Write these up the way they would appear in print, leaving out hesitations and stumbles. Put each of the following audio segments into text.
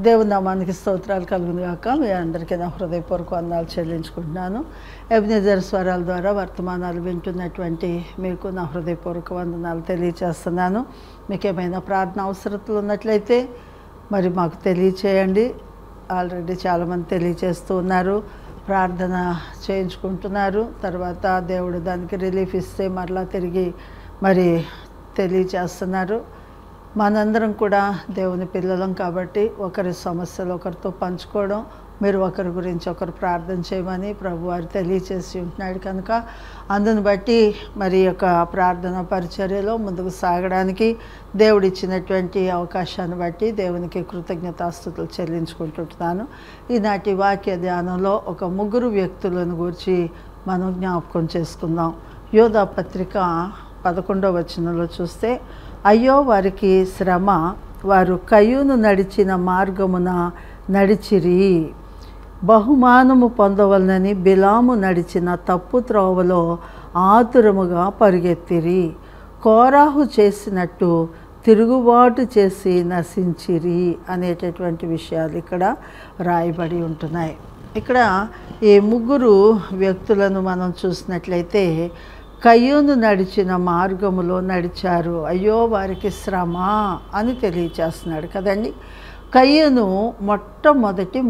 దేవుని నామానికి స్తోత్రాలు కలుగును గాక. మీ అందరికీ నా హృదయపూర్వక వందనాలు చెల్లించుకుంటున్నాను. ఎబెనెజర్ స్వరాల ద్వారా వర్తమానాలు వింటున్నటువంటి మీకు నా హృదయపూర్వక వందనాలు తెలియచేస్తున్నాను. మీకు ఏమైనా ప్రార్థన అవసరతలు ఉన్నట్లయితే మరి మాకు తెలియచేయండి. ఆల్రెడీ చాలామంది తెలియచేస్తూ ఉన్నారు, ప్రార్థన చేయించుకుంటున్నారు. తర్వాత దేవుడు దానికి రిలీఫ్ ఇస్తే మరలా తిరిగి మరి తెలియచేస్తున్నారు. మనందరం కూడా దేవుని పిల్లలం కాబట్టి ఒకరి సమస్యలు ఒకరితో పంచుకోవడం, మీరు ఒకరి గురించి ఒకరు ప్రార్థన చేయమని ప్రభువారు తెలియచేసి ఉంటున్నాడు. కనుక అందుని బట్టి మరి యొక్క ప్రార్థన పరిచర్యలో ముందుకు సాగడానికి దేవుడిచ్చినటువంటి అవకాశాన్ని బట్టి దేవునికి కృతజ్ఞతాస్తుతులు చెల్లించుకుంటున్నాను. ఈనాటి వాక్య ధ్యానంలో ఒక ముగ్గురు వ్యక్తులను గురించి మనం జ్ఞాపకం చేసుకుందాం. యోధా పత్రిక 11వ వచనంలో చూస్తే, అయ్యో వారికి శ్రమ, వారు కయ్యూను నడిచిన మార్గమున నడిచిరి, బహుమానము పొందవలనని బిలాము నడిచిన తప్పు త్రోవలో ఆతురముగా పరుగెత్తిరి, కోరాహు చేసినట్టు తిరుగుబాటు చేసి నశించిరి అనేటటువంటి విషయాలు ఇక్కడ రాయబడి ఉంటున్నాయి. ఇక్కడ ఈ ముగ్గురు వ్యక్తులను మనం చూసినట్లయితే కయ్యూను నడిచిన మార్గములో నడిచారు, అయ్యో వారికి శ్రమ అని తెలియచేస్తున్నాడు కదండి. కయ్యూను మొట్టమొదటి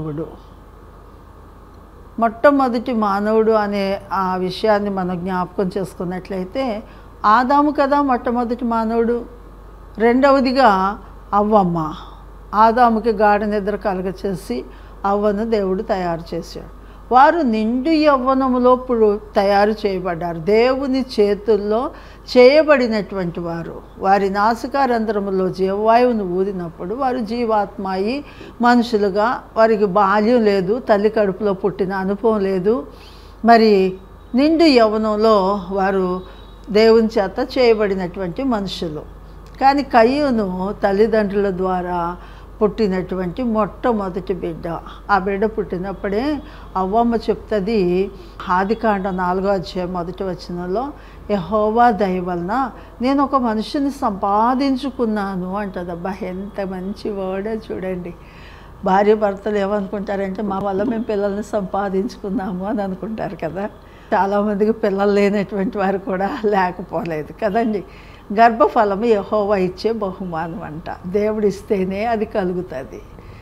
మానవుడు అనే ఆ విషయాన్ని మనం జ్ఞాపకం చేసుకున్నట్లయితే, ఆదాము కదా మొట్టమొదటి మానవుడు. రెండవదిగా అవ్వమ్మ. ఆదాముకి గాఢ నిద్ర కలగచేసి అవ్వను దేవుడు తయారు చేశాడు. వారు నిండు యవ్వనములో తయారు చేయబడ్డారు. దేవుని చేతుల్లో చేయబడినటువంటి వారు. వారి నాసికారంధ్రములో జీవవాయువును ఊదినప్పుడు వారు జీవాత్మాయి మనుషులుగా, వారికి బాల్యం లేదు, తల్లి కడుపులో పుట్టిన అనుభవం లేదు. మరి నిండు యవ్వనంలో వారు దేవుని చేత చేయబడినటువంటి మనుషులు. కానీ కయ్యూను తల్లిదండ్రుల ద్వారా పుట్టినటువంటి మొట్టమొదటి బిడ్డ. ఆ బిడ్డ పుట్టినప్పుడే అవ్వమ్మ చెప్తుంది, ఆదికాండం 4వ అధ్యాయం 1వ వచనంలో, యెహోవా దయ వలన నేను ఒక మనిషిని సంపాదించుకున్నాను అంటది. అబ్బా, ఎంత మంచి వర్డే చూడండి. భార్య భర్తలు ఏమనుకుంటారంటే, మా వల్ల మేము పిల్లల్ని సంపాదించుకున్నాము అని అనుకుంటారు కదా. చాలామందికి పిల్లలు లేనటువంటి వారు కూడా లేకపోలేదు కదండి. గర్భఫలము యెహోవా ఇచ్చే బహుమానం అంట. దేవుడు ఇస్తేనే అది కలుగుతుంది.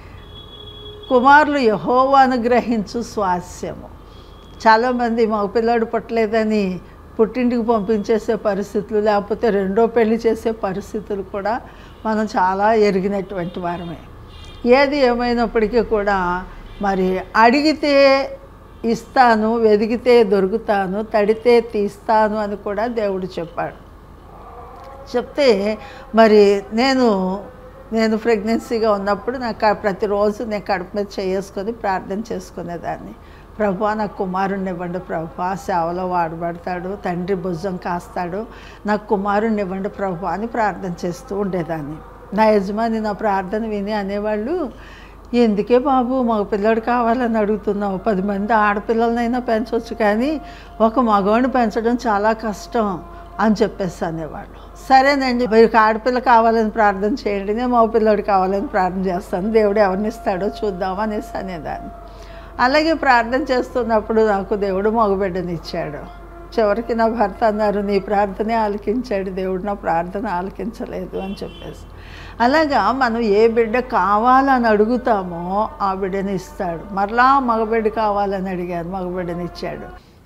కుమారులు యెహోవా అనుగ్రహించు స్వాస్యము. చాలామంది మా పిల్లాడు పుట్టలేదని పుట్టింటికి పంపించేసే పరిస్థితులు, లేకపోతే రెండో పెళ్లి చేసే పరిస్థితులు కూడా మనం చాలా ఎరిగినటువంటి వారమే. ఏది ఏమైనప్పటికీ కూడా మరి అడిగితే ఇస్తాను, వెదిగితే దొరుకుతాను, తడితే తీస్తాను అని కూడా దేవుడు చెప్పాడు. చెప్తే మరి నేను ప్రెగ్నెన్సీగా ఉన్నప్పుడు నాకు ప్రతిరోజు నేను కడుపు మీద చేసుకొని ప్రార్థన చేసుకునేదాన్ని. ప్రభా, నాకు కుమారుణ్ణి ఇవ్వండి ప్రభా, సేవలో వాడబడతాడు, తండ్రి భుజం కాస్తాడు, నాకు కుమారుణ్ణి ఇవ్వండి ప్రభా అని ప్రార్థన చేస్తూ ఉండేదాన్ని. నా యజమాని నా ప్రార్థన విని అనేవాళ్ళు, ఎందుకే బాబు మగ పిల్లడు కావాలని అడుగుతున్నావు, 10 మంది ఆడపిల్లలనైనా పెంచవచ్చు కానీ ఒక మగవాడిని పెంచడం చాలా కష్టం అని చెప్పేసి అనేవాళ్ళు. సరేనండి, మీకు ఆడపిల్ల కావాలని ప్రార్థన చేయండి, నేను మగ పిల్లడు కావాలని ప్రార్థన చేస్తాను, దేవుడు ఎవరిని ఇస్తాడో చూద్దాం అనేసి అనేదాన్ని. అలాగే ప్రార్థన చేస్తున్నప్పుడు నాకు దేవుడు మగబిడ్డని ఇచ్చాడు. చివరికి నా భర్త అన్నారు, నీ ప్రార్థనే ఆలకించాడు దేవుడు, నా ప్రార్థన ఆలకించలేదు అని చెప్పేసి. అలాగా మనం ఏ బిడ్డ కావాలని అడుగుతామో ఆ బిడ్డని ఇస్తాడు. మరలా మగబిడ్డ కావాలని అడిగాను, మగబిడ్డని ఇచ్చాడు.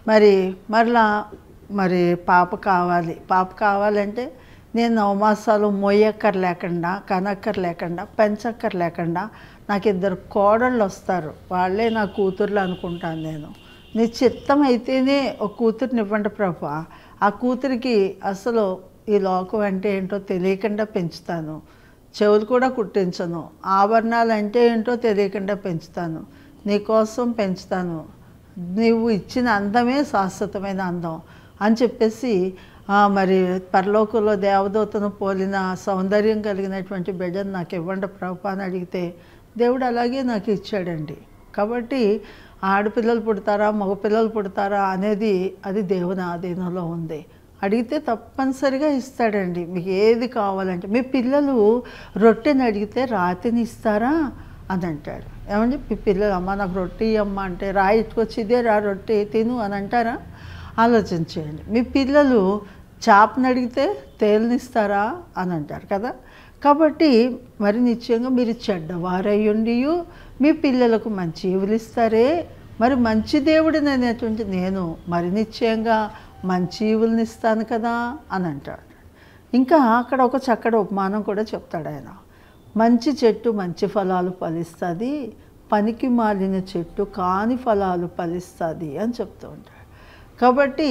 మరి పాప కావాలంటే నేను 9 మాసాలు మొయ్యక్కర్లేకుండా, కనక్కర్లేకుండా, పెంచక్కర్లేకుండా నాకు 2 కోడళ్ళు వస్తారు, వాళ్ళే నా కూతుర్లు అనుకుంటాను నేను. నీ చిత్తం అయితేనే ఒక కూతుర్ని ఇవ్వండి ప్రభా. ఆ కూతురికి అసలు ఈ లోకం అంటే ఏంటో తెలియకుండా పెంచుతాను, చెవులు కూడా కుట్టించను, ఆభరణాలు అంటే ఏంటో తెలియకుండా పెంచుతాను, నీకోసం పెంచుతాను, నీవు ఇచ్చిన అందమే శాశ్వతమైన అందం అని చెప్పేసి మరి పరలోకంలో దేవదూతను పోలిన సౌందర్యం కలిగినటువంటి బిడ్డను నాకు ఇవ్వండి ప్రభా అని అడిగితే దేవుడు అలాగే నాకు ఇచ్చాడండి. కాబట్టి ఆడపిల్లలు పుడతారా మగపిల్లలు పుడతారా అనేది అది దేవుని ఆధీనంలో ఉంది. అడిగితే తప్పనిసరిగా ఇస్తాడండి. మీకు ఏది కావాలంటే, మీ పిల్లలు రొట్టెని అడిగితే రాతిని ఇస్తారా? అని అంటాడు. ఏమండి మీ పిల్లలు అమ్మ నాకు రొట్టె అమ్మ అంటే ఇటుకొచ్చి ఇదే రొట్టె తిను అని అంటారా? ఆలోచించేయండి. మీ పిల్లలు చేపను అడిగితే తేలినిస్తారా అని అంటారు కదా. కాబట్టి మరి నిశ్చయంగా మీరు చెడ్డవారయ్యుండి మీ పిల్లలకు మంచి ఈవులు ఇస్తారే, మరి మంచి దేవుడిని అనేటువంటి నేను మరి నిశ్చయంగా మంచి ఈవుల్ని ఇస్తాను కదా అని అంటాడు. ఇంకా అక్కడ ఒక చక్కటి ఉపమానం కూడా చెప్తాడు ఆయన. మంచి చెట్టు మంచి ఫలాలు ఫలిస్తుంది, పనికి మాలిన చెట్టు కాని ఫలాలు ఫలిస్తుంది అని చెప్తూ ఉంటాడు. కాబట్టి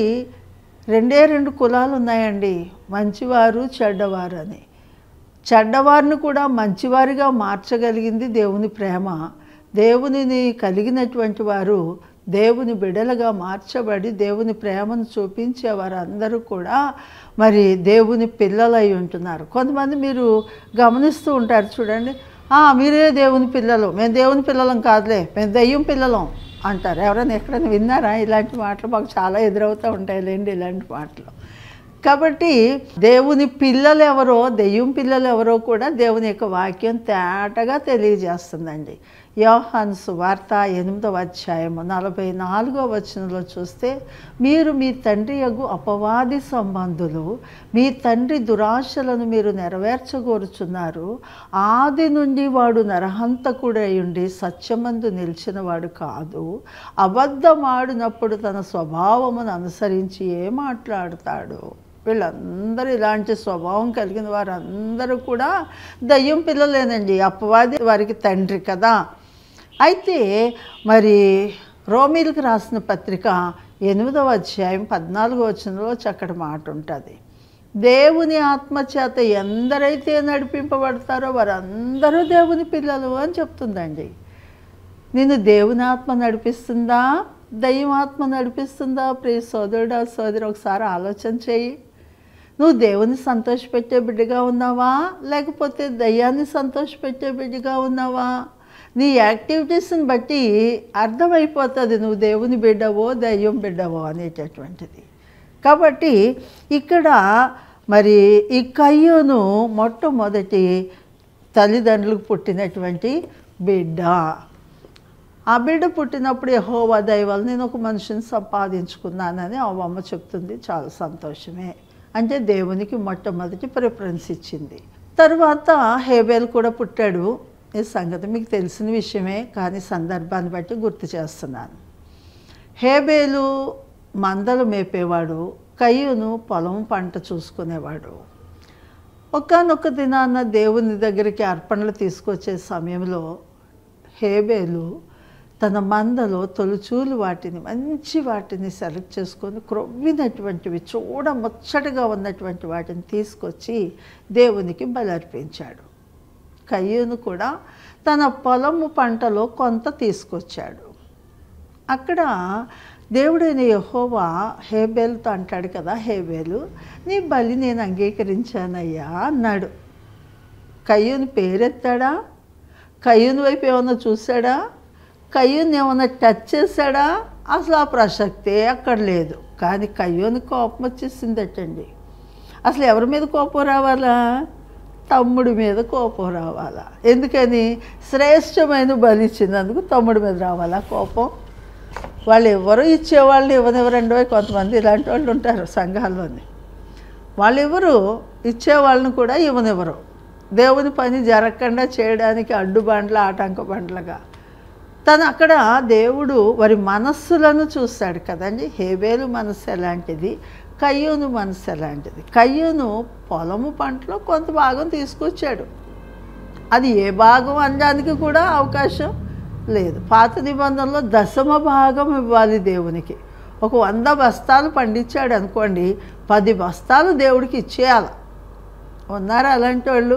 రెండు కులాలు ఉన్నాయండి, మంచివారు చెడ్డవారు అని. చెడ్డవారిని కూడా మంచివారిగా మార్చగలిగింది దేవుని ప్రేమ. దేవునిని కలిగినటువంటి వారు దేవుని బిడలుగా మార్చబడి దేవుని ప్రేమను చూపించే వారందరూ కూడా మరి దేవుని పిల్లలై ఉంటున్నారు. కొంతమంది మీరు గమనిస్తూ ఉంటారు చూడండి, మీరే దేవుని పిల్లలు, మేము దేవుని పిల్లలం కాదులే, మేము దెయ్యం పిల్లలం అంటారు. ఎవరైనా ఎక్కడైనా విన్నారా ఇలాంటి మాటలు? మాకు చాలా ఎదురవుతూ ఉంటాయి లేండి ఇలాంటి మాటలు. కాబట్టి దేవుని పిల్లలు ఎవరో దెయ్యం పిల్లలు ఎవరో కూడా దేవుని యొక్క వాక్యం తేటగా తెలియజేస్తుందండి. యోహాను సువార్త 8వ అధ్యాయము 44వ వచనంలో చూస్తే, మీరు మీ తండ్రి యగు అపవాది సంబంధులు, మీ తండ్రి దురాశలను మీరు నెరవేర్చగోరుచున్నారు. ఆది నుండి వాడు నరహంతకుడై ఉండి సత్యమందు నిలిచినవాడు కాదు, అబద్ధమాడినప్పుడు తన స్వభావమును అనుసరించి మాట్లాడతాడు. వీళ్ళందరూ ఇలాంటి స్వభావం కలిగిన వారందరూ కూడా దయ్యం పిల్లలేనండి, అపవాది వారికి తండ్రి కదా. అయితే మరి రోమీలకు రాసిన పత్రిక 8వ అధ్యాయం 14వ వచనంలో చక్కటి మాట ఉంటుంది. దేవుని ఆత్మచేత ఎందరైతే నడిపింపబడతారో వారందరూ దేవుని పిల్లలు అని చెప్తుందండి. నిన్ను దేవుని ఆత్మ నడిపిస్తుందా, దయ్యం ఆత్మ నడిపిస్తుందా? ప్రియ సోదరుడా సోదరి, ఒకసారి ఆలోచన చేయి. నువ్వు దేవుని సంతోషపెట్టే బిడ్డగా ఉన్నావా, లేకపోతే దయ్యాన్ని సంతోషపెట్టే బిడ్డగా ఉన్నావా? నీ యాక్టివిటీస్ని బట్టి అర్థమైపోతుంది నువ్వు దేవుని బిడ్డవో దయ్యం బిడ్డవో అనేటటువంటిది. కాబట్టి ఇక్కడ మరి ఈ కయ్యూను మొట్టమొదటి తల్లిదండ్రులకు పుట్టినటువంటి బిడ్డ. ఆ బిడ్డ పుట్టినప్పుడు యెహోవా దయ వల్ల నేను ఒక మనిషిని సంపాదించుకున్నానని ఆ అమ్మ చెప్తుంది. చాలా సంతోషమే, అంటే దేవునికి మొట్టమొదటి ప్రిఫరెన్స్ ఇచ్చింది. తర్వాత హేబేలు కూడా పుట్టాడు. ఈ సంగతి మీకు తెలిసిన విషయమే, కానీ సందర్భాన్ని బట్టి గుర్తు చేస్తున్నాను. హేబేలు మందలు మేపేవాడు, కయ్యూను పొలం పంట చూసుకునేవాడు. ఒకానొక దినాన దేవుని దగ్గరికి అర్పణలు తీసుకొచ్చే సమయంలో హేబేలు తన మందలో తొలిచూలు వాటిని మంచి వాటిని సెలెక్ట్ చేసుకొని క్రొవ్వినటువంటివి చూడ ముచ్చటగా ఉన్నటువంటి వాటిని తీసుకొచ్చి దేవునికి బలర్పించాడు. కయ్యూను కూడా తన పొలము పంటలో కొంత తీసుకొచ్చాడు. అక్కడ దేవుడైన యెహోవా హేబేలుతో అంటాడు కదా, హేబేలు నీ బలి నేను అంగీకరించానయ్యా అన్నాడు. కయ్యూను పేరెత్తాడా? కయ్యూను వైపు ఏమన్నా చూశాడా? కయ్యూను ఏమన్నా టచ్ చేశాడా? అసలు ఆ ప్రసక్తే అక్కడ లేదు. కానీ కయ్యూను కోపం వచ్చేసిందటండి. అసలు ఎవరి మీద కోపం రావాలా? తమ్ముడి మీద కోపం రావాలా? ఎందుకని? శ్రేష్టమైన బలి ఇచ్చినందుకు తమ్ముడి మీద రావాలా కోపం? వాళ్ళు ఎవరు ఇచ్చేవాళ్ళని ఇవ్వనివ్వరండి. కొంతమంది ఇలాంటి వాళ్ళు ఉంటారు సంఘాల్లోని. వాళ్ళు ఎవరు ఇచ్చేవాళ్ళని కూడా ఇవ్వనివ్వరు. దేవుని పని జరగకుండా చేయడానికి అడ్డుబండ్ల ఆటంక బండ్లగా తను అక్కడ దేవుడు వారి మనస్సులను చూస్తాడు కదండి. హేబేలు మనస్సు ఎలాంటిది, కయ్యూను మనస్సు ఎలాంటిది. కయ్యూను పొలము పంటలో కొంత భాగం తీసుకొచ్చాడు. అది ఏ భాగం అనడానికి కూడా అవకాశం లేదు. పాత నిబంధనలో 10వ భాగం ఇవ్వాలి దేవునికి. ఒక 100 బస్తాలు పండించాడు అనుకోండి, 10 బస్తాలు దేవుడికి ఇచ్చేయాలి. ఉన్నారా అలాంటి వాళ్ళు?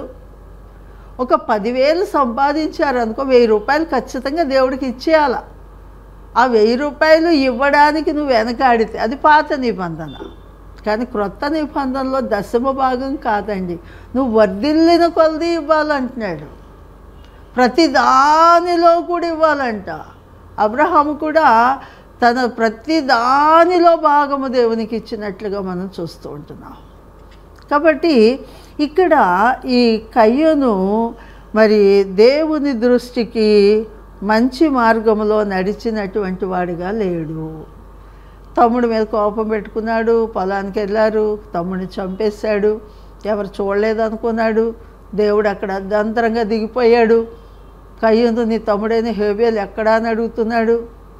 ఒక 10,000 సంపాదించారు అనుకో, 1000 రూపాయలు ఖచ్చితంగా దేవుడికి ఇచ్చేయాల. ఆ 1000 రూపాయలు ఇవ్వడానికి నువ్వు వెనకాడితే అది పాత నిబంధన. కానీ క్రొత్త నిబంధనలో 10వ భాగం కాదండి, నువ్వు వర్ధిల్లిన కొలది ఇవ్వాలంటున్నాడు. ప్రతి దానిలో కూడా ఇవ్వాలంట. అబ్రహాము కూడా తన ప్రతి దానిలో భాగము దేవునికి ఇచ్చినట్లుగా మనం చూస్తూ ఉంటున్నాం. కాబట్టి ఇక్కడ ఈ కయ్యూను మరి దేవుని దృష్టికి మంచి మార్గంలో నడిచినటువంటి వాడిగా లేడు. తమ్ముడి మీద కోపం పెట్టుకున్నాడు, పొలానికి వెళ్ళారు, తమ్ముడిని చంపేశాడు, ఎవరు చూడలేదనుకున్నాడు. దేవుడు అక్కడ అర్ధంతరంగా దిగిపోయాడు. కయ్యూను నీ తమ్ముడైన హేబేలు ఎక్కడా అని అడుగుతున్నాడు.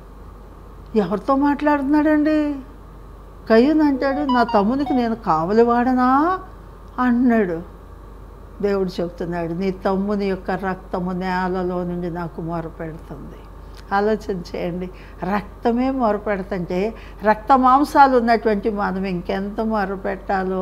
ఎవరితో మాట్లాడుతున్నాడండి? కయ్యూను అంటాడు, నా తమ్మునికి నేను కావలివాడనా అంటున్నాడు. దేవుడు చెప్తున్నాడు, నీ తమ్ముని యొక్క రక్తము నేలలో నుండి నాకు మొరపెడుతుంది. ఆలోచన చేయండి, రక్తమే మొరపెడుతుంటే రక్త మాంసాలు ఉన్నటువంటి మనం ఇంకెంత మొరపెట్టాలో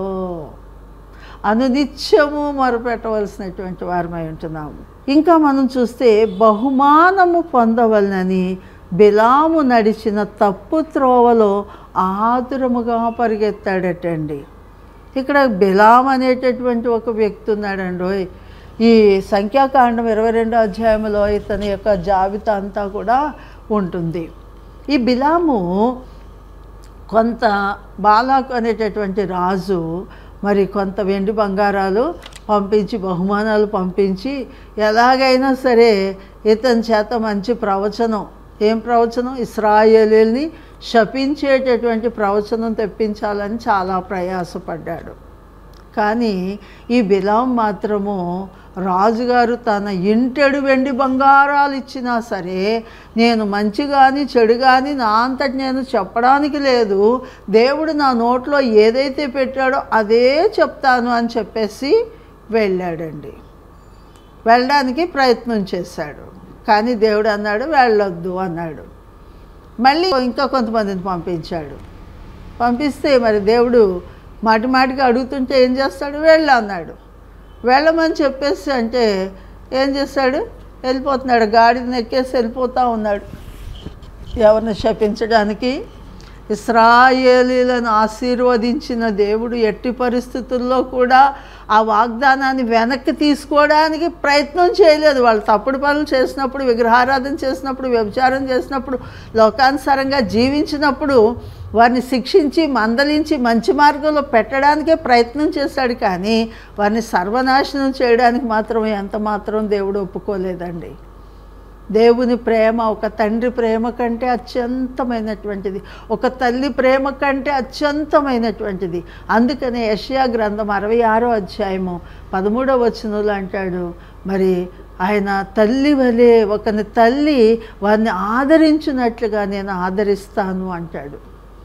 అనునిత్యము మొరపెట్టవలసినటువంటి వారమై ఉంటున్నాము. ఇంకా మనం చూస్తే బహుమానము పొందవలనని బిలాము నడిచిన తప్పు త్రోవలో ఆతురముగా పరిగెత్తాడటండి. ఇక్కడ బిలాం అనేటటువంటి ఒక వ్యక్తి ఉన్నాడండి. ఈ సంఖ్యాకాండం 22వ అధ్యాయంలో ఇతని యొక్క జాబితా అంతా కూడా ఉంటుంది. ఈ బిలాము కొంత బాలాకు అనేటటువంటి రాజు మరి కొంత వెండి బంగారాలు పంపించి, బహుమానాలు పంపించి, ఎలాగైనా సరే ఇతని చేత మంచి ప్రవచనం, ఏం ప్రవచనం? ఇశ్రాయేలీయుల్ని శపించేటటువంటి ప్రవచనం తెప్పించాలని చాలా ప్రయాసపడ్డాడు. కానీ ఈ బిలాం మాత్రము రాజుగారు తన ఇంటెడు వెండి బంగారాలు ఇచ్చినా సరే నేను మంచి కానీ చెడు కానీ నా అంతటి నేను చెప్పడానికి లేదు, దేవుడు నా నోట్లో ఏదైతే పెట్టాడో అదే చెప్తాను అని చెప్పేసి వెళ్ళాడండి. వెళ్ళడానికి ప్రయత్నం చేశాడు. కానీ దేవుడు అన్నాడు వెళ్ళొద్దు అన్నాడు. మళ్ళీ ఇంకా కొంతమందిని పంపించాడు. పంపిస్తే మరి దేవుడు మాటిమాటికి అడుగుతుంటే ఏం చేస్తాడు? వెళ్ళు అన్నాడు. వెళ్ళమని చెప్పేసి అంటే ఏం చేస్తాడు? వెళ్ళిపోతున్నాడు. గాడిని ఎక్కేసి వెళ్ళిపోతూ ఉన్నాడు. ఎవరిని శపించడానికి? ఇశ్రాయేలీయులను ఆశీర్వదించిన దేవుడు ఎట్టి పరిస్థితుల్లో కూడా ఆ వాగ్దానాన్ని వెనక్కి తీసుకోవడానికి ప్రయత్నం చేయలేదు. వాళ్ళు తప్పుడు పనులు చేసినప్పుడు, విగ్రహారాధన చేసినప్పుడు, వ్యభిచారం చేసినప్పుడు, లోకానుసారంగా జీవించినప్పుడు వారిని శిక్షించి మందలించి మంచి మార్గంలో పెట్టడానికే ప్రయత్నం చేశాడు. కానీ వారిని సర్వనాశనం చేయడానికి మాత్రం ఎంత మాత్రం దేవుడు ఒప్పుకోలేదండి. దేవుని ప్రేమ ఒక తండ్రి ప్రేమ కంటే అత్యంతమైనటువంటిది, ఒక తల్లి ప్రేమ కంటే అత్యంతమైనటువంటిది. అందుకనే యెషయా గ్రంథం 66వ అధ్యాయము 13వ వచనంలో అంటాడు, మరి ఆయన తల్లి వలె ఒకని తల్లి వారిని ఆదరించినట్లుగా నేను ఆదరిస్తాను అంటాడు.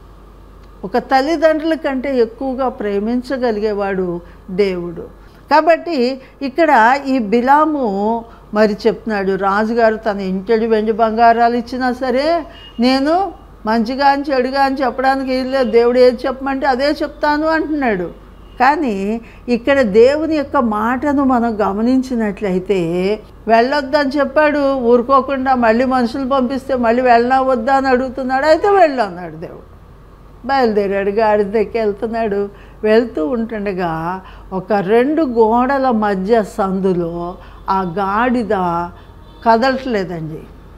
ఒక తల్లిదండ్రుల కంటే ఎక్కువగా ప్రేమించగలిగేవాడు దేవుడు. కాబట్టి ఇక్కడ ఈ బిలాము మరి చెప్తున్నాడు, రాజుగారు తన ఇంటెడు వెండి బంగారాలు ఇచ్చినా సరే నేను మంచిగా అని చెడుగా అని చెప్పడానికి లేదు, దేవుడు ఏది చెప్పమంటే అదే చెప్తాను అంటున్నాడు. కానీ ఇక్కడ దేవుని యొక్క మాటను మనం గమనించినట్లయితే వెళ్ళొద్దని చెప్పాడు, ఊరుకోకుండా మళ్ళీ మనుషులు పంపిస్తే మళ్ళీ వెళ్ళనా వద్దా అని అడుగుతున్నాడు. అయితే వెళ్ళు అన్నాడు దేవుడు. బయలుదేరాడు, గాడిద ఎక్కి వెళ్తున్నాడు. వెళ్తూ ఉంటుండగా ఒక 2 గోడల మధ్య సందులో ఆ గాడిద కదలట్లేదండి.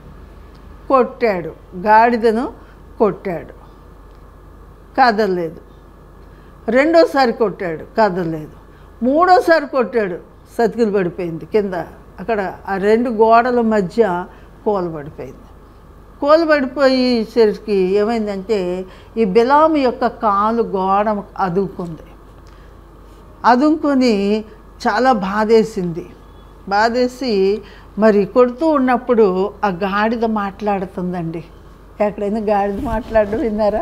కొట్టాడు, గాడిదను కొట్టాడు, కదలలేదు. రెండోసారి కొట్టాడు, కదలలేదు. మూడోసారి కొట్టాడు, సతికిలు పడిపోయింది కింద. అక్కడ ఆ 2 గోడల మధ్య కూలబడిపోయింది. కూలబడిపోయేసరికి ఏమైందంటే ఈ బిలాము యొక్క కాలు గోడ అదుముకుంది. అదుముకొని చాలా బాధేసింది. బాధేసి మరి కొడుతూ ఉన్నప్పుడు ఆ గాడిద మాట్లాడుతుందండి. ఎక్కడైనా గాడిద మాట్లాడడం విన్నారా?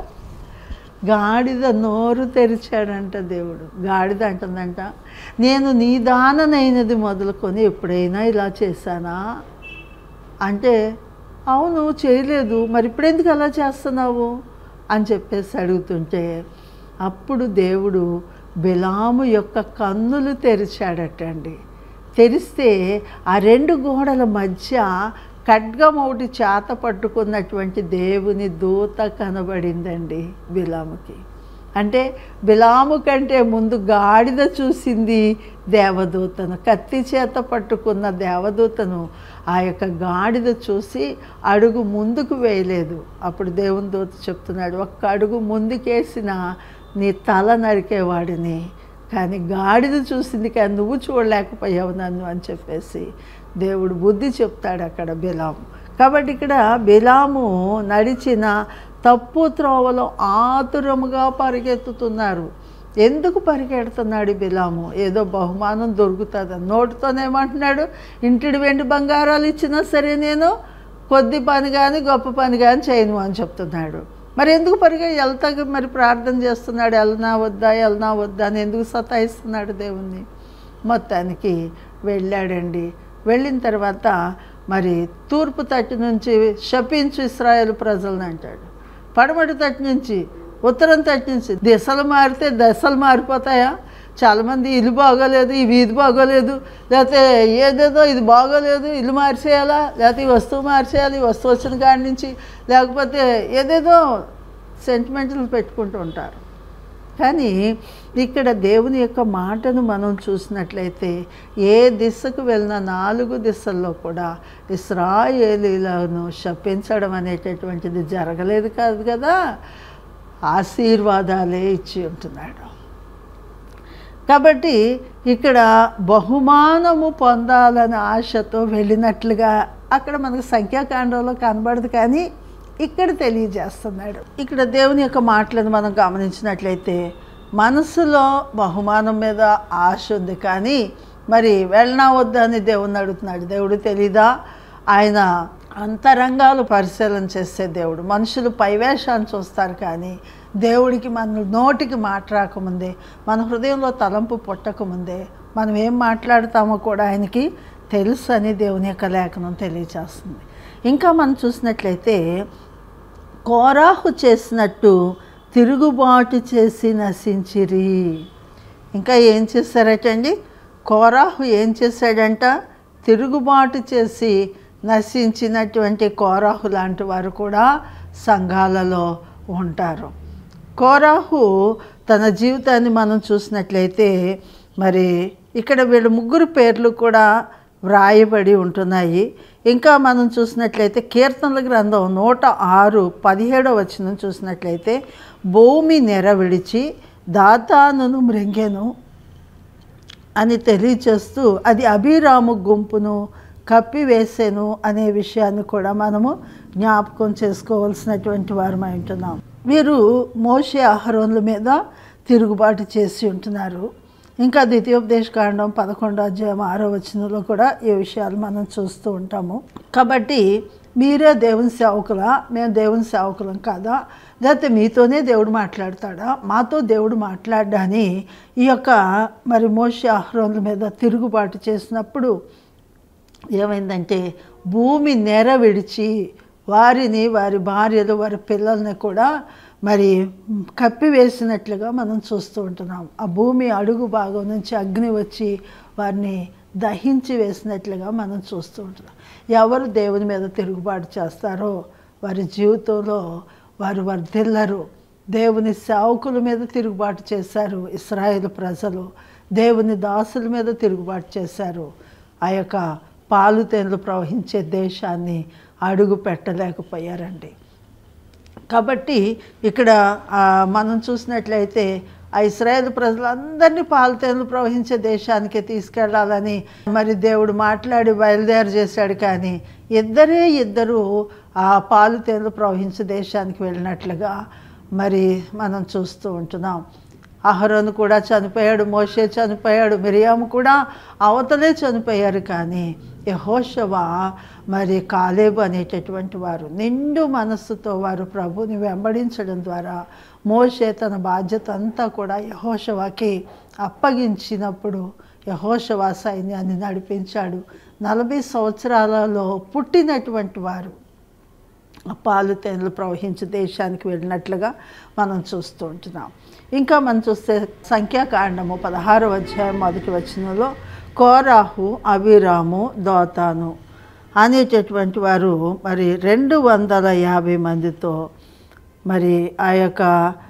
గాడిద నోరు తెరిచాడంట దేవుడు. గాడిద అంటుందంట, నేను నీ దాననైనది మొదలుకొని ఎప్పుడైనా ఇలా చేశానా అంటే, అవును చేయలేదు, మరి ఇప్పుడెందుకు అలా చేస్తున్నావు అని చెప్పేసి అడుగుతుంటే అప్పుడు దేవుడు బిలాము యొక్క కన్నులు తెరిచాడటండి. తెరిస్తే ఆ 2 గోడల మధ్య ఖడ్గం ఒకటి చేత పట్టుకున్నటువంటి దేవుని దూత కనబడిందండి బిలాముకి. అంటే బిలాము కంటే ముందు గాడిద చూసింది దేవదూతను, కత్తి చేత పట్టుకున్న దేవదూతను ఆ యొక్క గాడిద చూసి అడుగు ముందుకు వేయలేదు. అప్పుడు దేవుని దూత చెప్తున్నాడు, ఒక్క అడుగు ముందుకేసిన నీ తల నరికేవాడిని, కానీ గాడిద చూసింది కానీ నువ్వు చూడలేకపోయావు నన్ను అని చెప్పేసి దేవుడు బుద్ధి చెప్తాడు అక్కడ బిలాము. కాబట్టి ఇక్కడ బిలాము నడిచిన తప్పు త్రోవలో ఆతురముగా పరిగెత్తుతున్నారు. ఎందుకు పరిగెడుతున్నాడు బిలాము? ఏదో బహుమానం దొరుకుతుందని. నోటితోనేమంటున్నాడు, ఇంటిడి వెండి బంగారాలు ఇచ్చినా సరే నేను కొద్ది పని కానీ గొప్ప పని కానీ చేయను అని చెప్తున్నాడు. మరి ఎందుకు వెళ్తాక మరి ప్రార్థన చేస్తున్నాడు, వెళ్ళనా వద్దా అని ఎందుకు సతాయిస్తున్నాడు దేవుణ్ణి? మొత్తానికి వెళ్ళాడండి. వెళ్ళిన తర్వాత మరి తూర్పు తట్టు నుంచి శపించు ఇశ్రాయేలు ప్రజలను అంటాడు, పడమటి తట్టు నుంచి ఉత్తరం తట్టు నుంచి. దిశలు మారితే దశలు మారిపోతాయా? చాలామంది ఇల్లు బాగోలేదు, ఈ వీధి బాగోలేదు, లేకపోతే ఏదేదో ఇది బాగోలేదు, ఇల్లు మార్చేయాలా, లేకపోతే ఈ వస్తువు మార్చేయాలి, ఈ వస్తువు వచ్చిన కాడి నుంచి, లేకపోతే ఏదేదో సెంటిమెంట్లు పెట్టుకుంటూ ఉంటారు. కానీ ఇక్కడ దేవుని యొక్క మాటను మనం చూసినట్లయితే ఏ దిశకు వెళ్ళిన 4 దిశల్లో కూడా ఇశ్రాయేలీలను శపించడం అనేటటువంటిది జరగలేదు కాదు కదా, ఆశీర్వాదాలే ఇచ్చి ఉంటున్నాడు. కాబట్టి ఇక్కడ బహుమానము పొందాలనే ఆశతో వెళ్ళినట్లుగా అక్కడ మనకు సంఖ్యాకాండంలో కనబడదు, కానీ ఇక్కడ తెలియజేస్తున్నాడు. ఇక్కడ దేవుని యొక్క మాటలను మనం గమనించినట్లయితే మనసులో బహుమానం మీద ఆశ ఉంది, కానీ మరి వెళ్ళనా వద్దా అని దేవుణ్ణి అడుగుతున్నాడు. దేవుడు తెలీదా? ఆయన అంతరంగాలు పరిశీలన చేసే దేవుడు. మనుషులు పైవేషాన్ని చూస్తారు, కానీ దేవుడికి మన నోటికి మాట రాకముందే, మన హృదయంలో తలంపు పుట్టకముందే మనం ఏం మాట్లాడతామో కూడా ఆయనకి తెలుసు అని దేవుని యొక్క లేఖనం తెలియజేస్తుంది. ఇంకా మనం చూసినట్లయితే కోరాహు చేసినట్టు తిరుగుబాటు చేసి నశించిరి. ఇంకా ఏం చేశారటండి? కోరాహు ఏం చేశాడంట? తిరుగుబాటు చేసి నశించినటువంటి కోరాహు లాంటి వారు కూడా సంఘాలలో ఉంటారు. కోరాహు తన జీవితాన్ని మనం చూసినట్లయితే మరి ఇక్కడ వీళ్ళ 3 పేర్లు కూడా వ్రాయబడి ఉంటున్నాయి. ఇంకా మనం చూసినట్లయితే కీర్తనల గ్రంథం 106:17 వచనం చూసినట్లయితే భూమి నెర విడిచి దాతానును మృంగెను అని తెలియచేస్తూ అది అభిరాము గుంపును కప్పివేసెను అనే విషయాన్ని కూడా మనము జ్ఞాపకం చేసుకోవాల్సినటువంటి వారమై ఉంటున్నాం. వీరు మోషే అహరోనుల మీద తిరుగుబాటు చేసి ఉంటున్నారు. ఇంకా ద్వితీయోపదేశకాండం 11:6 వచనంలో కూడా ఈ విషయాలు మనం చూస్తూ ఉంటాము. కాబట్టి మీరే దేవుని సేవకులా, మేము దేవుని సేవకులం కాదా, లేకపోతే మీతోనే దేవుడు మాట్లాడతాడా, మాతో దేవుడు మాట్లాడ్డాని ఈ యొక్క మరి మోషే అహరోనుల మీద తిరుగుబాటు చేసినప్పుడు ఏమైందంటే భూమి నెర విడిచి వారిని, వారి భార్యలు, వారి పిల్లల్ని కూడా మరి కప్పివేసినట్లుగా మనం చూస్తూ ఉంటున్నాం. ఆ భూమి అడుగు భాగం నుంచి అగ్ని వచ్చి వారిని దహించి వేసినట్లుగా మనం చూస్తూ ఉంటున్నాం. ఎవరు దేవుని మీద తిరుగుబాటు చేస్తారో వారి జీవితంలో వారు వర్ధిల్లరు. దేవుని సేవకుల మీద తిరుగుబాటు చేశారు ఇశ్రాయేలు ప్రజలు, దేవుని దాసుల మీద తిరుగుబాటు చేశారు. ఆ యొక్క పాలు తేనెలు ప్రవహించే దేశాన్ని అడుగు పెట్టలేకపోయారండి. కాబట్టి ఇక్కడ మనం చూసినట్లయితే ఆ ఇశ్రాయేలు ప్రజలందరినీ పాలు తేనెలు ప్రవహించే దేశానికి తీసుకెళ్లాలని మరి దేవుడు మాట్లాడి బయలుదేరి చేశాడు. కానీ ఇద్దరు ఆ పాలు తేనెలు ప్రవహించే దేశానికి వెళ్ళినట్లుగా మరి మనం చూస్తూ ఉంటున్నాం. అహరోను కూడా చనిపోయాడు, మోషే చనిపోయాడు, మిరియాము కూడా అవతలే చనిపోయారు. కానీ యెహోషువ మరి కాలేబు అనేటటువంటి వారు నిండు మనస్సుతో వారు ప్రభుని వెంబడించడం ద్వారా మోషే తన బాధ్యత అంతా కూడా యెహోషువకి అప్పగించినప్పుడు యెహోషువ సైన్యాన్ని నడిపించాడు. 40 సంవత్సరాలలో పుట్టినటువంటి వారు పాలు తేనెలు ప్రవహించే దేశానికి వెళ్ళినట్లుగా మనం చూస్తూ ఉంటున్నాం. ఇంకా మనం చూస్తే సంఖ్యాకాండము 16వ అధ్యాయం 1వ వచనంలో కోరాహు, అబీరాము, దోతాను అనేటటువంటి వారు మరి 250 మందితో మరి ఆ యొక్క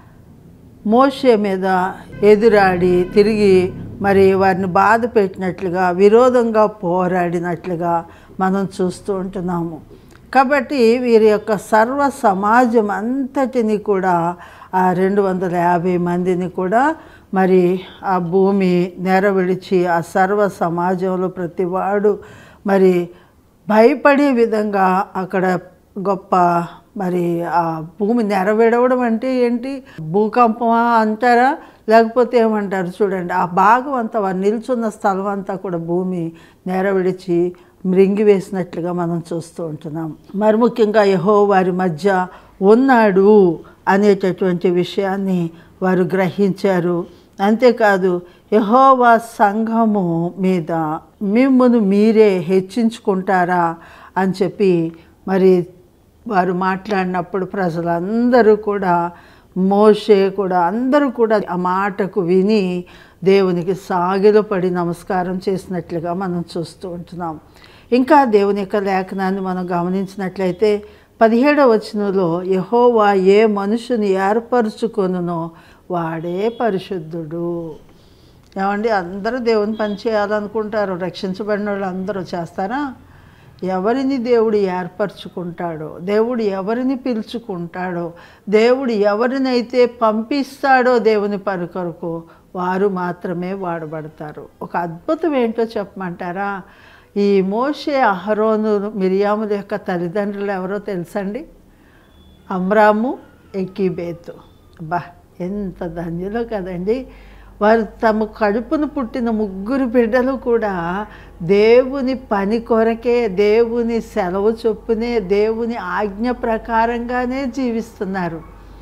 మోషే మీద ఎదురాడి తిరిగి మరి వారిని బాధ పెట్టినట్లుగా విరోధంగా పోరాడినట్లుగా మనం చూస్తూ ఉంటున్నాము. కాబట్టి వీరి యొక్క సర్వ సమాజం అంతటిని కూడా ఆ 250 మందిని కూడా మరి ఆ భూమి నెర విడిచి ఆ సర్వ సమాజంలో ప్రతివాడు మరి భయపడే విధంగా అక్కడ గొప్ప మరి ఆ భూమి నెరవేడవడం అంటే ఏంటి? భూకంపమా అంటారా, లేకపోతే ఏమంటారు చూడండి, ఆ భాగం అంతా వారు నిల్చున్న స్థలం అంతా కూడా భూమి నెరవేర్చి మృంగివేసినట్లుగా మనం చూస్తూ ఉంటున్నాం. మరి ముఖ్యంగా యెహోవా వారి మధ్య ఉన్నాడు అనేటటువంటి విషయాన్ని వారు గ్రహించారు. అంతేకాదు యెహోవా సంఘము మీద మిమ్మును మీరే హెచ్చించుకుంటారా అని చెప్పి మరి వారు మాట్లాడినప్పుడు ప్రజలందరూ కూడా, మోషే కూడా, అందరూ కూడా ఆ మాటకు విని దేవునికి సాగిలపడి నమస్కారం చేసినట్లుగా మనం చూస్తూ ఉంటున్నాం. ఇంకా దేవుని యొక్క లేఖనాన్ని మనం గమనించినట్లయితే 17వ వచనంలో యెహోవా ఏ మనుషుని ఏర్పరచుకొనునో వాడే పరిశుద్ధుడు. ఏమండి, అందరూ దేవుని పని చేయాలనుకుంటారు. రక్షించబడిన వాళ్ళు అందరూ చేస్తారా? ఎవరిని దేవుడు ఏర్పరచుకుంటాడో, దేవుడు ఎవరిని పిలుచుకుంటాడో, దేవుడు ఎవరినైతే పంపిస్తాడో దేవుని పని కొరకు వారు మాత్రమే వాడబడతారు. ఒక అద్భుతం ఏంటో చెప్పమంటారా? ఈ మోషే, అహరోను, మిరియాముల యొక్క తల్లిదండ్రులు ఎవరో తెలుసండి? అమ్రాము, ఎకీబేతు. బా, ఎంత ధన్యులో కదండి. వారు తమ కడుపును పుట్టిన 3 బిడ్డలు కూడా దేవుని పని కొరకే, దేవుని సెలవు చొప్పునే, దేవుని ఆజ్ఞ ప్రకారంగానే జీవిస్తున్నారు.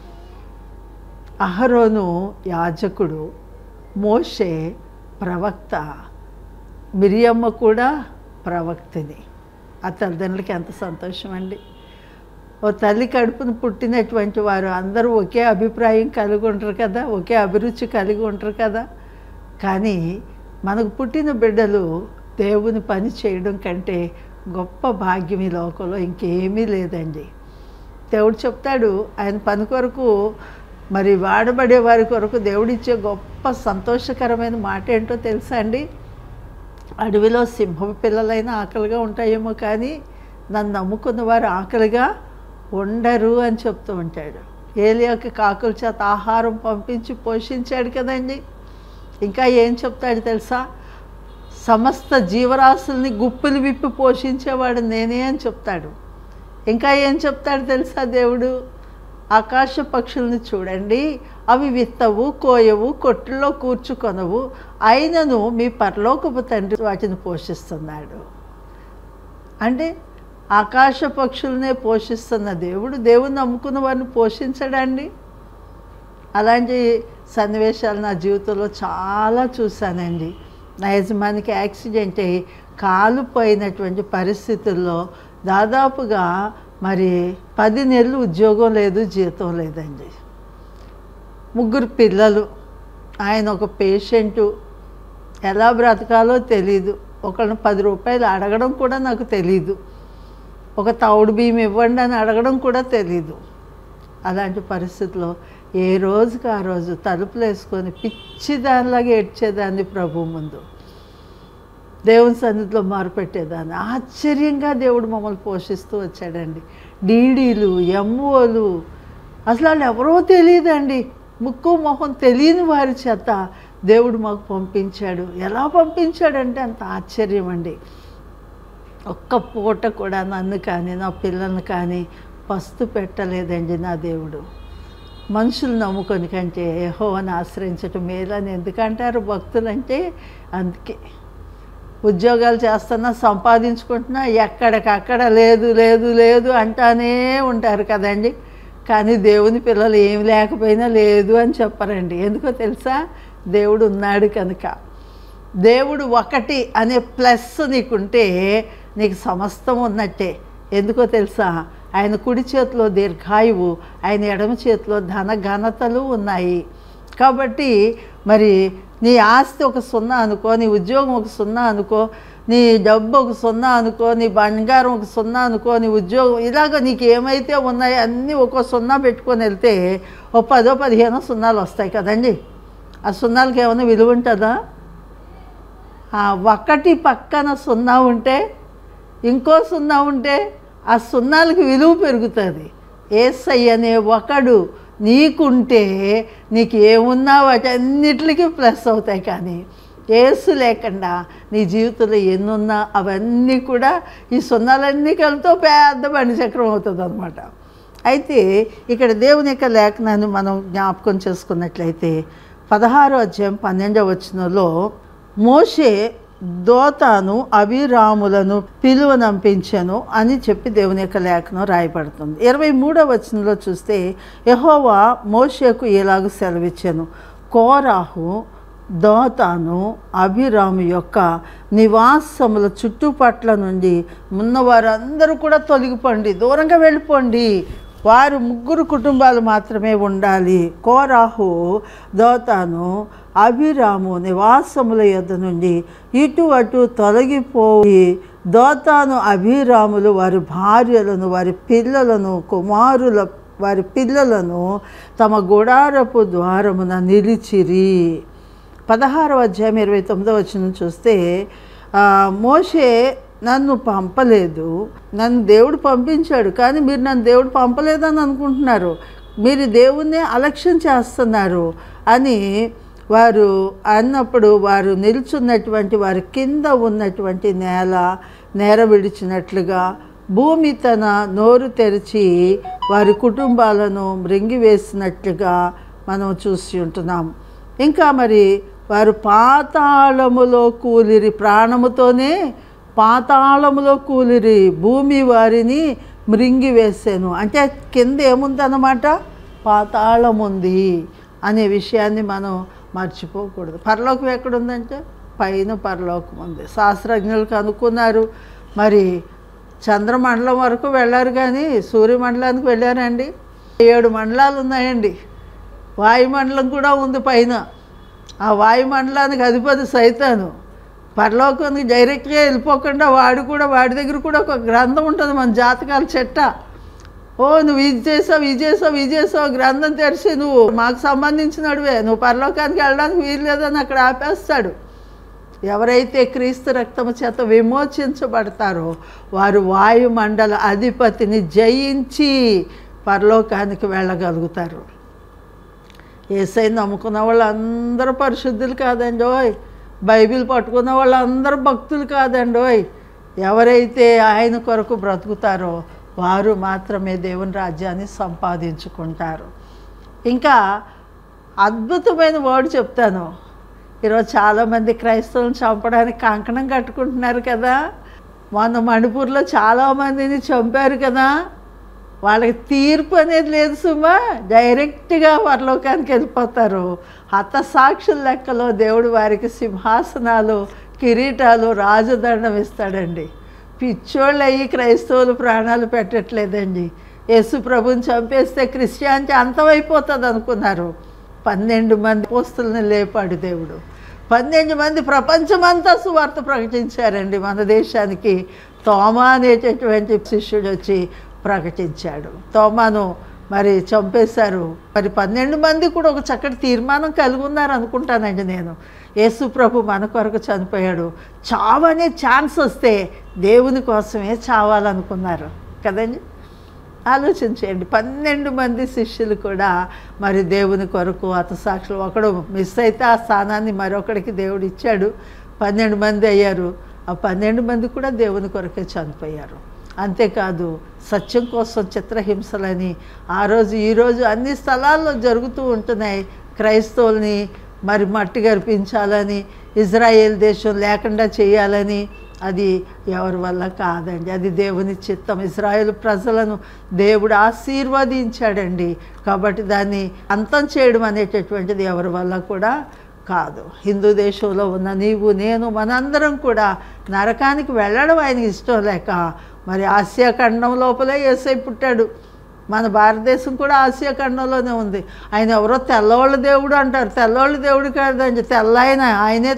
అహరోను యాజకుడు, మోషే ప్రవక్త, మిరియమ్మ కూడా ప్రవక్తిని. ఆ తల్లిదండ్రులకి ఎంత సంతోషం అండి. ఓ తల్లి కడుపును పుట్టినటువంటి వారు అందరూ ఒకే అభిప్రాయం కలిగి ఉంటారు కదా, ఒకే అభిరుచి కలిగి ఉంటారు కదా. కానీ మనకు పుట్టిన బిడ్డలు దేవుని పని చేయడం కంటే గొప్ప భాగ్యం ఈ లోకంలో ఇంకేమీ లేదండి. దేవుడు చెప్తాడు, ఆయన పని కొరకు మరి వాడబడే వారి కొరకు దేవుడిచ్చే గొప్ప సంతోషకరమైన మాట ఏంటో తెలుసా అండి? అడవిలో సింహపు పిల్లలైనా ఆకలిగా ఉంటాయేమో, కానీ నన్ను నమ్ముకున్న వారు ఆకలిగా ఉండరు అని చెప్తూ ఉంటాడు. ఏలియాకి కాకుల చేత ఆహారం పంపించి పోషించాడు కదండి. ఇంకా ఏం చెప్తాడు తెలుసా? సమస్త జీవరాశుల్ని గుప్పులు విప్పి పోషించేవాడు నేనే అని చెప్తాడు. ఇంకా ఏం చెప్తాడు తెలుసా దేవుడు? ఆకాశ పక్షుల్ని చూడండి, అవి విత్తవు, కోయవు, కొట్టుల్లో కూర్చుకొనవు, అయినను మీ పరలోకపు తండ్రి వాటిని పోషిస్తున్నాడు. అంటే ఆకాశ పక్షులనే పోషిస్తున్న దేవుడు దేవుని నమ్ముకున్న వారిని పోషించడండి. అలాంటి సన్నివేశాలు నా జీవితంలో చాలా చూశానండి. నా యజమానికి యాక్సిడెంట్ అయ్యి కాలు పోయినటువంటి పరిస్థితుల్లో దాదాపుగా మరి 10 నెలలు ఉద్యోగం లేదు, జీతం లేదండి. 3 పిల్లలు, ఆయన ఒక పేషెంటు, ఎలా బ్రతకాలో తెలీదు. ఒకళ్ళని 10 రూపాయలు అడగడం కూడా నాకు తెలీదు. ఒక తౌడు బియ్యం ఇవ్వండి అని అడగడం కూడా తెలీదు. అలాంటి పరిస్థితుల్లో ఏ రోజుకి ఆ రోజు తలుపులు వేసుకొని పిచ్చిదానిలాగా ఏడ్చేదాన్ని ప్రభు ముందు, దేవుని సన్నిధిలో మొరపెట్టేదాన్ని. ఆశ్చర్యంగా దేవుడు మమ్మల్ని పోషిస్తూ వచ్చాడండి. డీడీలు, ఎంఓలు, అసలు వాళ్ళు ఎవరో తెలియదండి. ముక్కు మొహం తెలియని వారి చేత దేవుడు మాకు పంపించాడు. ఎలా పంపించాడంటే అంత ఆశ్చర్యం అండి. ఒక్క పూట కూడా నన్ను కానీ నా పిల్లల్ని కానీ పస్తు పెట్టలేదండి నా దేవుడు. మనుషులు నమ్ముకొని కంటే యెహోవాను ఆశ్రయించటం మేలని ఎందుకంటారు భక్తులంటే? అందుకే ఉద్యోగాలు చేస్తున్నా, సంపాదించుకుంటున్నా, ఎక్కడికక్కడ లేదు లేదు లేదు అంటానే ఉంటారు కదండి. కానీ దేవుని పిల్లలు ఏమి లేకపోయినా లేదు అని చెప్పరండి. ఎందుకో తెలుసా? దేవుడు ఉన్నాడు కనుక. దేవుడు ఒకటి అనే ప్లస్ నీకుంటే నీకు సమస్తం ఉన్నట్టే. ఎందుకో తెలుసా? ఆయన కుడి చేతిలో దీర్ఘాయువు, ఆయన ఎడమ చేతిలో ధన ఘనతలు ఉన్నాయి. కాబట్టి మరి నీ ఆస్తి ఒక 0 అనుకో, నీ ఉద్యోగం ఒక 0 అనుకో, నీ డబ్బు ఒక 0 అనుకో, నీ బంగారం ఒక 0 అనుకో, నీ ఉద్యోగం, ఇలాగ నీకు ఏమైతే ఉన్నాయో అన్నీ ఒక్కో 0 పెట్టుకొని వెళ్తే ఓ 10-15 సున్నాలు వస్తాయి కదండి. ఆ సున్నాలకి ఏమైనా విలువ ఉంటుందా? ఒకటి పక్కన 0 ఉంటే, ఇంకో 0 ఉంటే ఆ సున్నాలకి విలువ పెరుగుతుంది. యేసయ్య అనే ఒకడు నీకుంటే నీకు ఏమున్నా వాటన్నిటికీ ప్లస్ అవుతాయి. కానీ యేసు లేకుండా నీ జీవితంలో ఎన్నున్నా అవన్నీ కూడా ఈ సున్నాలన్నీ కలితో పెద్ద బండి చక్రం అవుతుంది అన్నమాట. అయితే ఇక్కడ దేవుని యొక్క లేఖనాన్ని మనం జ్ఞాపకం చేసుకున్నట్లయితే 16వ అధ్యాయం 12వ వచనంలో మోషే దోతాను అబీరాములను పిలువనంపించెను అని చెప్పి దేవుని యొక్క లేఖనం రాయబడుతుంది. 23వ వచనంలో చూస్తే యెహోవా మోషేకు ఇలాగ సెలవిచ్చెను, కోరాహు దోతాను అబీరాము యొక్క నివాసముల చుట్టుపట్ల నుండి ఉన్నవారందరూ కూడా తొలగిపోండి, దూరంగా వెళ్ళిపోండి, వారు 3 కుటుంబాలు మాత్రమే ఉండాలి. కోరాహు దోతాను అబీరాము నివాసముల యొద్ద నుండి ఇటు అటు తొలగిపోయి దోతాను అబీరాములు వారి భార్యలను వారి పిల్లలను వారి పిల్లలను తమ గుడారపు ద్వారమున నిలిచిరి. 16వ అధ్యాయం 29వ వచనం చూస్తే మోషే నన్ను పంపలేదు, నన్ను దేవుడు పంపించాడు, కానీ మీరు నన్ను దేవుడు పంపలేదని అనుకుంటున్నారు, మీరు దేవుణ్ణి అలక్ష్యం చేస్తున్నారు అని వారు అన్నప్పుడు వారు నిల్చున్నటువంటి వారి కింద ఉన్నటువంటి నేల విడిచినట్లుగా భూమి తన నోరు తెరిచి వారి కుటుంబాలను మృంగివేసినట్లుగా మనం చూసి ఉంటున్నాం. ఇంకా మరి వారు పాతాళములో కూలిరి, ప్రాణముతోనే పాతాళములో కూలిరి, భూమి వారిని మృంగివేసాను. అంటే కింద ఏముందన్నమాట, పాతాళం ఉంది అనే విషయాన్ని మనం మర్చిపోకూడదు. పరలోకం ఎక్కడుందంటే పైన పరలోకం ఉంది. శాస్త్రజ్ఞులు కనుక్కున్నారు, మరి చంద్రమండలం వరకు వెళ్ళారు కానీ సూర్యమండలానికి వెళ్ళారండి. 7 మండలాలు ఉన్నాయండి. వాయుమండలం కూడా ఉంది పైన. ఆ వాయుమండలానికి అధిపతి సైతాను. పరలోకానికి డైరెక్ట్గా వెళ్ళిపోకుండా వాడి దగ్గర కూడా ఒక గ్రంథం ఉంటుంది, మన జాతకాల చెట్ట. ఓ నువ్వు ఇది చేసావు గ్రంథం తెరిచి నువ్వు మాకు సంబంధించినడువే, నువ్వు పరలోకానికి వెళ్ళడానికి వీలు లేదని అక్కడ ఆపేస్తాడు. ఎవరైతే క్రీస్తు రక్తము చేత విమోచించబడతారో వారు వాయుమండల అధిపతిని జయించి పరలోకానికి వెళ్ళగలుగుతారు. యేసయ్యను నమ్ముకున్న వాళ్ళందరూ పరిశుద్ధులు కాదండి ఓయ్, బైబిల్ పట్టుకున్న వాళ్ళందరూ భక్తులు కాదండి ఓయ్. ఎవరైతే ఆయన కొరకు బ్రతుకుతారో వారు మాత్రమే దేవుని రాజ్యాన్ని సంపాదించుకుంటారు. ఇంకా అద్భుతమైన వర్డ్ చెప్తాను. ఈరోజు చాలామంది క్రైస్తవులను చంపడానికి కంకణం కట్టుకుంటున్నారు కదా. మొన్న మణిపూర్లో చాలామందిని చంపారు కదా. వాళ్ళకి తీర్పు అనేది లేదు సుమా, డైరెక్ట్గా పరలోకానికి వెళ్ళిపోతారు. హతసాక్షుల లెక్కలో దేవుడు వారికి సింహాసనాలు, కిరీటాలు, రాజదండం ఇస్తాడండి. పిచ్చోళ్ళు అయ్యి క్రైస్తవులు ప్రాణాలు పెట్టట్లేదండి. యేసు ప్రభుని చంపేస్తే క్రిస్టియానిటీ అంతమైపోతుంది అనుకున్నారు. 12 మంది అపోస్తలుని లేపాడు దేవుడు. 12 మంది ప్రపంచమంతా సువార్త ప్రకటించారండి. మన దేశానికి తోమా అనేటటువంటి శిష్యుడు వచ్చి ప్రకటించాడు. తోమాను మరి చంపేశారు. మరి 12 మంది కూడా ఒక చక్కటి తీర్మానం కలిగి ఉన్నారు అనుకుంటానండి నేను. యేసు ప్రభు మన కొరకు చనిపోయాడు. చావనే ఛాన్స్ వస్తే దేవుని కోసమే చావాలనుకున్నారు కదండి. ఆలోచించేయండి. 12 మంది శిష్యులు కూడా మరి దేవుని కొరకు హతసాక్షులు. ఒకడు మిస్ అయితే ఆ స్థానాన్ని మరొకడికి దేవుడు ఇచ్చాడు. 12 మంది అయ్యారు. ఆ 12 మంది కూడా దేవుని కొరకే చనిపోయారు. అంతేకాదు సత్యం కోసం చిత్రహింసలని ఈరోజు అన్ని స్థలాల్లో జరుగుతూ ఉంటున్నాయి. క్రైస్తవుల్ని మరి మట్టి గర్పించాలని, ఇజ్రాయేల్ దేశం లేకుండా చేయాలని, అది ఎవరి వల్ల కాదండి. అది దేవుని చిత్తం. ఇజ్రాయేల్ ప్రజలను దేవుడు ఆశీర్వదించాడండి. కాబట్టి దాన్ని అంతం చేయడం అనేటటువంటిది ఎవరి వల్ల కూడా కాదు. హిందూ దేశంలో ఉన్న నీవు, నేను, మనందరం కూడా నరకానికి వెళ్ళడం ఆయనకి ఇష్టం లేక మరి ఆసియా ఖండం లోపలే యేసయ్య పుట్టాడు. మన భారతదేశం కూడా ఆసియా ఖండంలోనే ఉంది. ఆయన ఎవరో తెల్లవాళ్ళ దేవుడు అంటారు. తెల్లవాళ్ళ దేవుడు కాదండి, తెల్లాయన. ఆయనే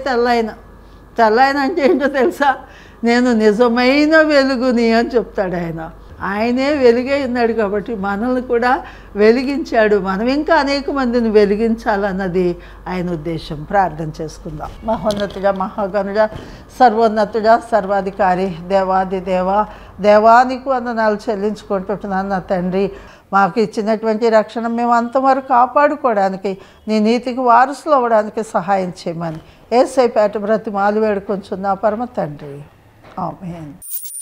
తెల్లాయన అంటే ఏంటో తెలుసా? నేను నిజమైన వెలుగుని అని చెప్తాడు ఆయన. ఆయనే వెలుగై ఉన్నాడు కాబట్టి మనల్ని కూడా వెలిగించాడు. మనం ఇంకా అనేక మందిని వెలిగించాలన్నది ఆయన ఉద్దేశం. ప్రార్థన చేసుకుందాం. మహోన్నతుడా, మహాగణుడా, సర్వోన్నతుడా, సర్వాధికారి, దేవాది దేవా, దేవానికి వందనాలు చెల్లించుకుంటున్నాను నా తండ్రి. మాకు ఇచ్చినటువంటి రక్షణ మేము అంతవరకు కాపాడుకోవడానికి నీ నీతికి వారసులు అవ్వడానికి సహాయం చేయమని యేసయ్య పేట బ్రతిమాలు వేడుకొంచున్నా పరమ తండ్రి. ఆమేన్.